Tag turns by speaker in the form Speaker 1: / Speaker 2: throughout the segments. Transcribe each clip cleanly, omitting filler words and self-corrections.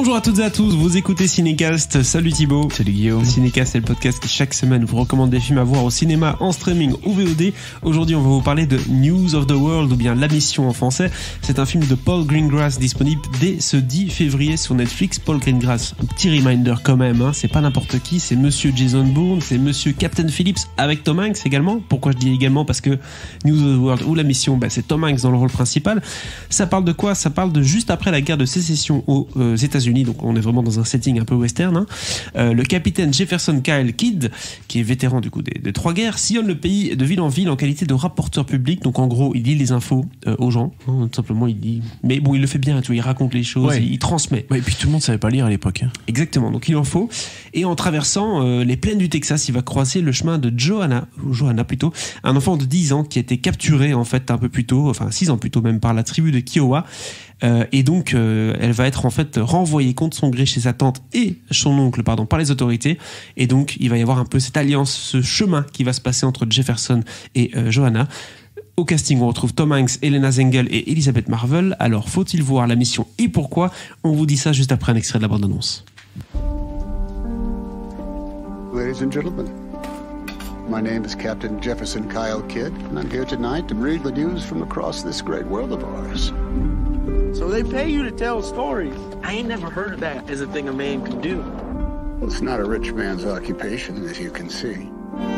Speaker 1: Bonjour à toutes et à tous, vous écoutez Cinécast, salut Thibaut.
Speaker 2: Salut Guillaume.
Speaker 1: Cinécast, c'est le podcast qui chaque semaine vous recommande des films à voir au cinéma, en streaming ou VOD. Aujourd'hui on va vous parler de News of the World, ou bien La Mission en français. C'est un film de Paul Greengrass disponible dès ce 10 février sur Netflix. Paul Greengrass, un petit reminder quand même, hein, c'est pas n'importe qui, c'est Monsieur Jason Bourne, c'est Monsieur Captain Phillips avec Tom Hanks également. Pourquoi je dis également? Parce que News of the World ou La Mission, c'est Tom Hanks dans le rôle principal. Ça parle de quoi? Ça parle de juste après la guerre de sécession aux États-Unis, donc on est vraiment dans un setting un peu western, hein. Le capitaine Jefferson Kyle Kidd, qui est vétéran du coup des trois guerres, sillonne le pays de ville en ville en qualité de rapporteur public. Donc en gros, il lit les infos aux gens, hein, tout simplement il lit. Mais bon, il le fait bien, tu vois, il raconte les choses,
Speaker 2: ouais.
Speaker 1: il transmet.
Speaker 2: Ouais, et puis tout le monde savait pas lire à l'époque. Hein.
Speaker 1: Exactement, donc il en faut. Et en traversant les plaines du Texas, il va croiser le chemin de Johanna plutôt, un enfant de 10 ans qui a été capturé en fait un peu plus tôt, enfin 6 ans plus tôt même, par la tribu de Kiowa. Et donc elle va être en fait renvoyée contre son gré chez sa tante et son oncle par les autorités. Et donc il va y avoir un peu cette alliance, ce chemin qui va se passer entre Jefferson et Johanna. Au casting, on retrouve Tom Hanks, Elena Zengel et Elizabeth Marvel. Alors faut-il voir La Mission et pourquoi? On vous dit ça juste après un extrait de la bande-annonce.
Speaker 3: Ladies and gentlemen, my name is Captain Jefferson Kyle Kidd, and I'm here tonight to read the news from across this great world of ours.
Speaker 4: So they pay you to tell stories. I ain't never heard of that as a thing a man can do.
Speaker 3: Well, it's not a rich man's occupation, as you can see.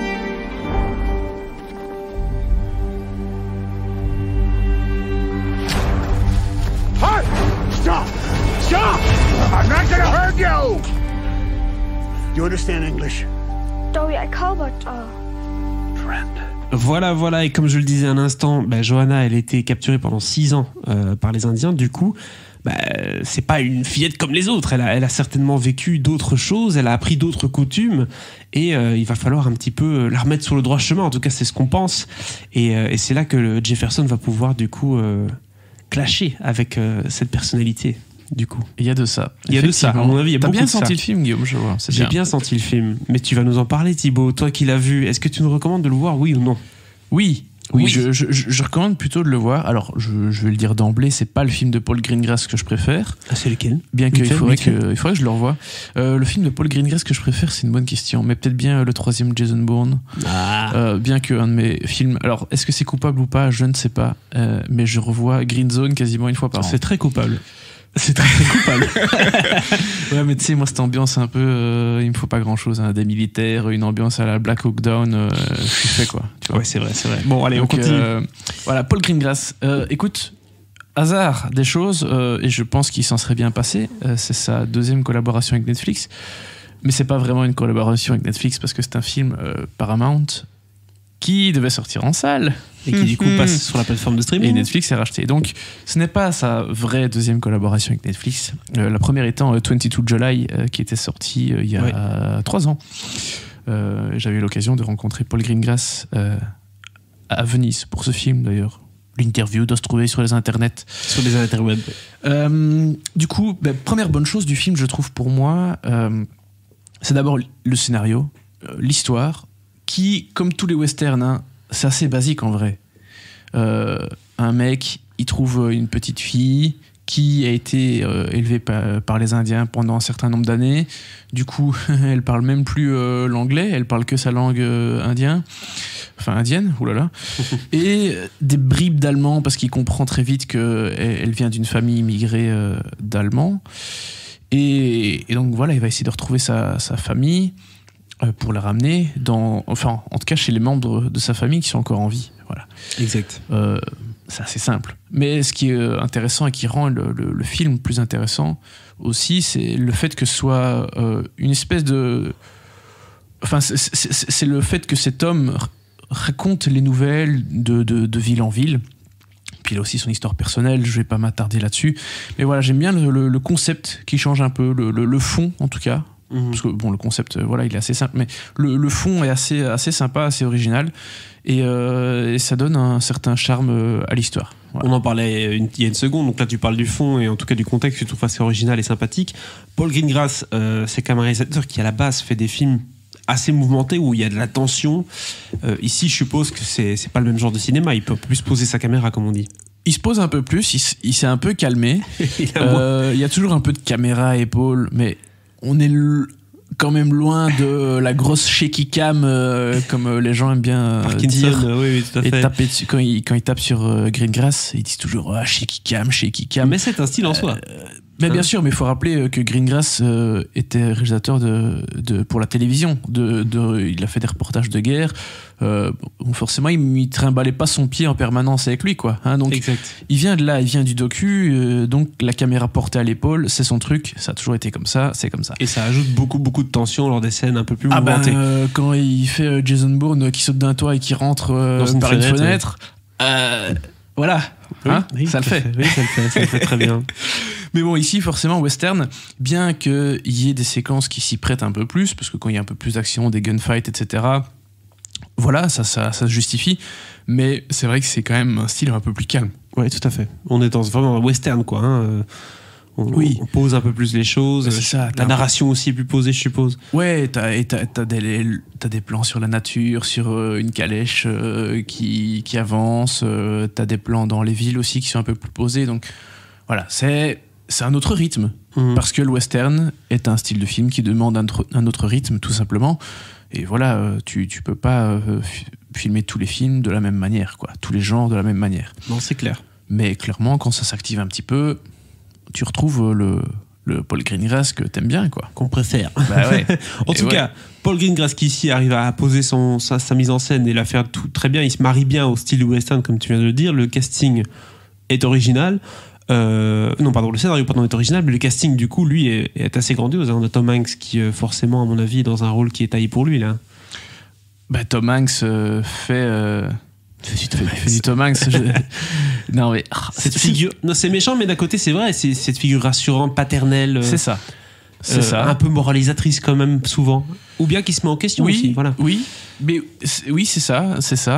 Speaker 3: Halt! Stop! Stop! I'm not gonna hurt you! Do you understand English?
Speaker 5: Dog er Calvert
Speaker 3: Friend.
Speaker 1: Voilà, et comme je le disais un instant, Johanna, elle a été capturée pendant 6 ans par les Indiens. Du coup, c'est pas une fillette comme les autres. Elle a certainement vécu d'autres choses, elle a appris d'autres coutumes, et il va falloir un petit peu la remettre sur le droit chemin. En tout cas, c'est ce qu'on pense. Et c'est là que le Jefferson va pouvoir du coup clasher avec cette personnalité. Du coup,
Speaker 2: il y a de ça.
Speaker 1: À mon avis, il y a beaucoup de ça. T'as
Speaker 2: bien senti le film, Guillaume, je vois.
Speaker 1: J'ai bien senti le film, mais tu vas nous en parler, Thibaut. Toi qui l'as vu, est-ce que tu nous recommandes de le voir, oui ou non?
Speaker 2: Oui. Je recommande plutôt de le voir. Alors, je vais le dire d'emblée, c'est pas le film de Paul Greengrass que je préfère.
Speaker 1: Ah, c'est lequel?
Speaker 2: Bien qu'il faudrait que je le revoie. Le film de Paul Greengrass que je préfère, c'est une bonne question, mais peut-être bien le troisième Jason Bourne. Bien qu'un de mes films. Alors, est-ce que c'est coupable ou pas? Je ne sais pas. Mais je revois Green Zone quasiment une fois par an.
Speaker 1: C'est très coupable. C'est très, très coupable.
Speaker 2: Ouais, mais tu sais, moi, cette ambiance un peu, il me faut pas grand chose, hein, des militaires, une ambiance à la Black Hawk Down, je suis fait, quoi. Tu vois.
Speaker 1: Ouais, c'est vrai. Bon, allez, donc, on continue.
Speaker 2: Voilà, Paul Greengrass. Écoute, hasard des choses, et je pense qu'il s'en serait bien passé. C'est sa deuxième collaboration avec Netflix. Mais c'est pas vraiment une collaboration avec Netflix parce que c'est un film Paramount qui devait sortir en salle.
Speaker 1: Et qui du coup passe sur la plateforme de streaming.
Speaker 2: Et Netflix est racheté. Donc ce n'est pas sa vraie deuxième collaboration avec Netflix. La première étant 22 July qui était sorti il y a 3 ans. J'avais eu l'occasion de rencontrer Paul Greengrass à Venise pour ce film d'ailleurs. L'interview doit se trouver sur les internets.
Speaker 1: Sur les interwebs.
Speaker 2: Du coup, première bonne chose du film, je trouve pour moi, c'est d'abord le scénario, l'histoire, qui, comme tous les westerns, hein, c'est assez basique en vrai. Un mec, il trouve une petite fille qui a été élevée par les Indiens pendant un certain nombre d'années. Du coup, elle parle même plus l'anglais, elle parle que sa langue indienne. Oulala. Et des bribes d'allemand parce qu'il comprend très vite qu'elle vient d'une famille immigrée d'Allemands. Et donc voilà, il va essayer de retrouver sa famille pour la ramener en tout cas chez les membres de sa famille qui sont encore en vie. Voilà.
Speaker 1: Exact.
Speaker 2: C'est assez simple. Mais ce qui est intéressant et qui rend le film plus intéressant aussi, c'est le fait que ce soit une espèce de... Enfin, c'est le fait que cet homme raconte les nouvelles de ville en ville. Puis il a aussi son histoire personnelle, je vais pas m'attarder là-dessus. Mais voilà, j'aime bien le concept qui change un peu, le fond en tout cas. Parce que bon, le concept, il est assez simple, mais le fond est assez sympa, assez original, et ça donne un certain charme à l'histoire. Voilà.
Speaker 1: On en parlait il y a une seconde, donc là tu parles du fond et en tout cas du contexte que tu trouves assez original et sympathique. Paul Greengrass, c'est quand même un réalisateur qui à la base fait des films assez mouvementés où il y a de la tension. Ici, je suppose que c'est pas le même genre de cinéma, il peut plus poser sa caméra, comme on dit.
Speaker 2: il se pose un peu plus, il s'est un peu calmé. Il y a toujours un peu de caméra à épaule, mais on est quand même loin de la grosse shaky cam comme les gens aiment bien dire.
Speaker 1: Oui, tout à fait.
Speaker 2: Et taper dessus, quand ils tapent sur Greengrass, ils disent toujours shaky cam, shaky cam.
Speaker 1: Mais c'est un style en soi.
Speaker 2: Mais bien sûr, mais il faut rappeler que Greengrass était réalisateur pour la télévision. Il a fait des reportages de guerre. Forcément, il ne trimballait pas son pied en permanence avec lui, quoi. Hein, donc,
Speaker 1: exact.
Speaker 2: Il vient de là, il vient du docu. Donc, la caméra portée à l'épaule, c'est son truc. Ça a toujours été comme ça, c'est comme ça.
Speaker 1: Et ça ajoute beaucoup de tension lors des scènes un peu plus mouvementées.
Speaker 2: Quand il fait Jason Bourne qui saute d'un toit et qui rentre par une fenêtre, voilà. Hein,
Speaker 1: oui,
Speaker 2: ça le fait.
Speaker 1: Oui, ça le fait très bien.
Speaker 2: Mais bon, ici, forcément, western, bien qu'il y ait des séquences qui s'y prêtent un peu plus, parce que quand il y a un peu plus d'action, des gunfights, etc., voilà, ça se justifie. Mais c'est vrai que c'est quand même un style un peu plus calme.
Speaker 1: Oui, tout à fait. On est vraiment un western, quoi. Hein. On pose un peu plus les choses.
Speaker 2: C'est ça,
Speaker 1: la narration aussi est plus posée, je suppose.
Speaker 2: Ouais, t'as des plans sur la nature, sur une calèche qui avance. T'as des plans dans les villes aussi qui sont un peu plus posés. Donc voilà, c'est un autre rythme. Parce que le western est un style de film qui demande un autre rythme, tout simplement. Et voilà, tu peux pas filmer tous les films de la même manière, quoi. Tous les genres de la même manière.
Speaker 1: Non, c'est clair.
Speaker 2: Mais clairement, quand ça s'active un petit peu, tu retrouves le Paul Greengrass que t'aimes bien, quoi.
Speaker 1: Qu'on préfère.
Speaker 2: Bah ouais.
Speaker 1: En tout cas, Paul Greengrass qui ici arrive à poser sa mise en scène et la faire tout très bien. Il se marie bien au style western, comme tu viens de le dire. Le casting est original. Le scénario est original, mais le casting, du coup, lui, est assez grandiose. On a Tom Hanks qui, forcément, à mon avis, est dans un rôle qui est taillé pour lui, là.
Speaker 2: Bah, Tom Hanks fait du Tom Hanks. Non, mais
Speaker 1: cette figure, non, c'est méchant, mais d'un côté c'est vrai, c'est cette figure rassurante, paternelle.
Speaker 2: C'est ça. C'est ça.
Speaker 1: Un peu moralisatrice quand même souvent, ou bien qui se met en question aussi. Voilà.
Speaker 2: Oui, mais oui, c'est ça.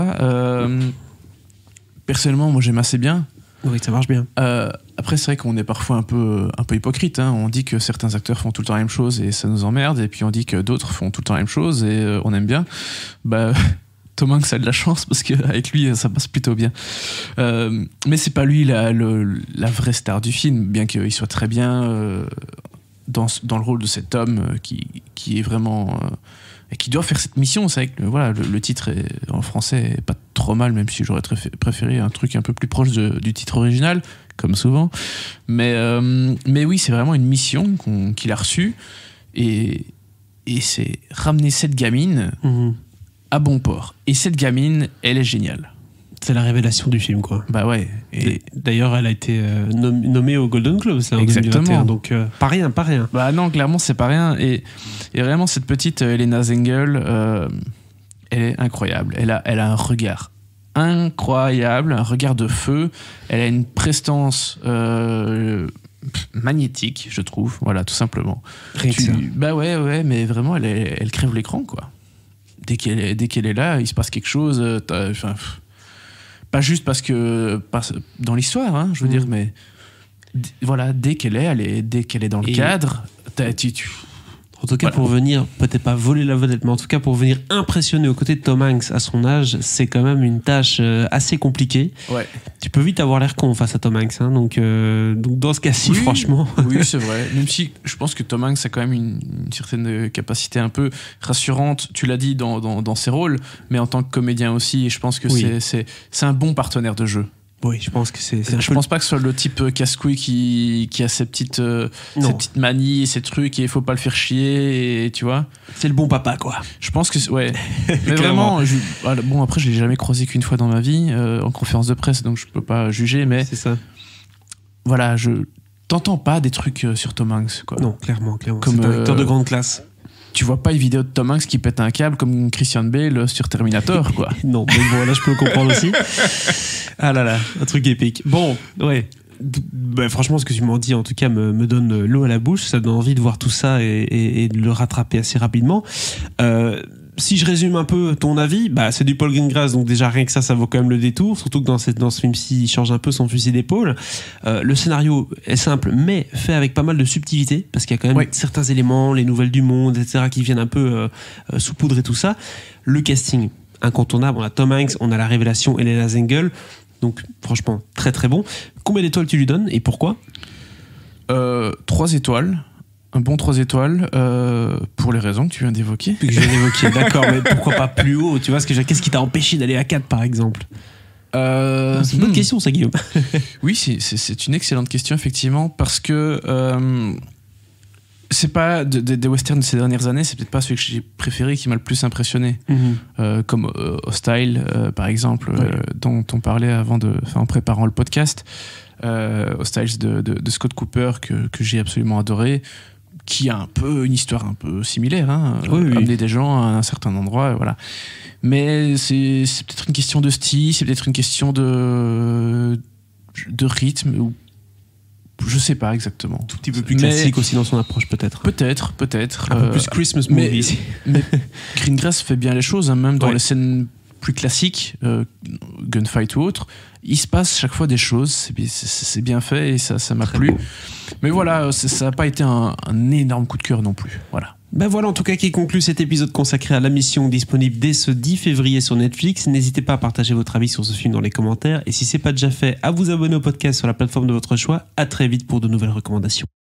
Speaker 2: Personnellement, moi j'aime assez bien.
Speaker 1: Oui, ça marche bien.
Speaker 2: Après, c'est vrai qu'on est parfois un peu hypocrite. Hein. On dit que certains acteurs font tout le temps la même chose et ça nous emmerde, et puis on dit que d'autres font tout le temps la même chose et on aime bien. Bah. Tom Hanks a de la chance parce qu'avec lui ça passe plutôt bien, mais c'est pas lui la vraie star du film, bien qu'il soit très bien dans le rôle de cet homme qui est vraiment et qui doit faire cette mission. C'est vrai que le titre en français est pas trop mal, même si j'aurais préféré un truc un peu plus proche du titre original, comme souvent, mais oui, c'est vraiment une mission qu'il a reçue, et c'est ramener cette gamine à bon port. Et cette gamine, elle est géniale.
Speaker 1: C'est la révélation du film, quoi.
Speaker 2: Bah ouais.
Speaker 1: Et d'ailleurs, elle a été nommée au Golden Globes en
Speaker 2: exactement.
Speaker 1: 2021, donc pas rien.
Speaker 2: Bah non, clairement, c'est pas rien. Et vraiment, cette petite Helena Zengel, elle est incroyable. Elle a un regard incroyable, un regard de feu. Elle a une prestance magnétique, je trouve. Voilà, tout simplement.
Speaker 1: Rien que ça.
Speaker 2: Bah ouais, mais vraiment, elle crève l'écran, quoi. Dès qu'elle est là, il se passe quelque chose. Pas juste parce que dans l'histoire, hein, je veux dire, mais voilà, dès qu'elle est dans le cadre,
Speaker 1: en tout cas, pour venir, peut-être pas voler la vedette, mais en tout cas pour venir impressionner aux côtés de Tom Hanks à son âge, c'est quand même une tâche assez compliquée.
Speaker 2: Ouais.
Speaker 1: Tu peux vite avoir l'air con face à Tom Hanks, hein, donc dans ce cas-ci, franchement.
Speaker 2: Oui, c'est vrai. Même si je pense que Tom Hanks a quand même une certaine capacité un peu rassurante, tu l'as dit, dans ses rôles, mais en tant que comédien aussi, et je pense que c'est un bon partenaire de jeu.
Speaker 1: Oui, je pense que
Speaker 2: je pense pas que ce soit le type casse-couille qui a ses petites manies, ses trucs, et il faut pas le faire chier, et tu vois.
Speaker 1: C'est le bon papa, quoi.
Speaker 2: Je pense que ouais. Mais vraiment, bon, après je l'ai jamais croisé qu'une fois dans ma vie en conférence de presse, donc je peux pas juger, mais
Speaker 1: c'est ça.
Speaker 2: Voilà, t'entends pas des trucs sur Tom Hanks, quoi.
Speaker 1: Non, clairement.
Speaker 2: Comme
Speaker 1: c'est un acteur de grande classe.
Speaker 2: Tu vois pas une vidéo de Tom Hanks qui pète un câble comme Christian Bale sur Terminator, quoi.
Speaker 1: Non, mais bon, là je peux le comprendre aussi. Ah là là, un truc épique. Bon, ouais. Bah, franchement, ce que tu m'en dis, en tout cas, me donne l'eau à la bouche. Ça donne envie de voir tout ça et de le rattraper assez rapidement. Si je résume un peu ton avis, bah, c'est du Paul Greengrass, donc déjà rien que ça vaut quand même le détour, surtout que dans ce film-ci, il change un peu son fusil d'épaule. Le scénario est simple, mais fait avec pas mal de subtilité, parce qu'il y a quand même certains éléments, les nouvelles du monde, etc., qui viennent un peu saupoudrer tout ça. Le casting, incontournable, on a Tom Hanks, on a la révélation Helena Zengel. Donc franchement, très très bon. Combien d'étoiles tu lui donnes et pourquoi ?
Speaker 2: 3 étoiles. Un bon 3 étoiles pour les raisons que tu viens d'évoquer.
Speaker 1: Que je viens d'évoquer, d'accord, mais pourquoi pas plus haut ? Tu vois, qu'est-ce qui t'a empêché d'aller à 4 par exemple ? C'est une bonne question ça, Guillaume.
Speaker 2: Oui, c'est une excellente question effectivement, parce que c'est pas des westerns de ces dernières années, c'est peut-être pas celui que j'ai préféré qui m'a le plus impressionné, comme Hostile par exemple, dont on parlait en préparant le podcast. Hostile de Scott Cooper que j'ai absolument adoré, qui a un peu une histoire un peu similaire, amener des gens à un certain endroit, voilà. Mais c'est peut-être une question de style, c'est peut-être une question de rythme, ou je sais pas exactement.
Speaker 1: Un tout petit peu plus classique aussi dans son approche peut-être.
Speaker 2: Peut-être.
Speaker 1: Un peu plus Christmas movie.
Speaker 2: Mais Greengrass fait bien les choses, même dans les scènes plus classiques, gunfight ou autre, il se passe chaque fois des choses, c'est bien fait et ça m'a plu. Bon. Mais voilà, ça n'a pas été un énorme coup de cœur non plus. Voilà.
Speaker 1: Ben voilà en tout cas qui conclut cet épisode consacré à la mission, disponible dès ce 10 février sur Netflix. N'hésitez pas à partager votre avis sur ce film dans les commentaires et si c'est pas déjà fait, à vous abonner au podcast sur la plateforme de votre choix. À très vite pour de nouvelles recommandations.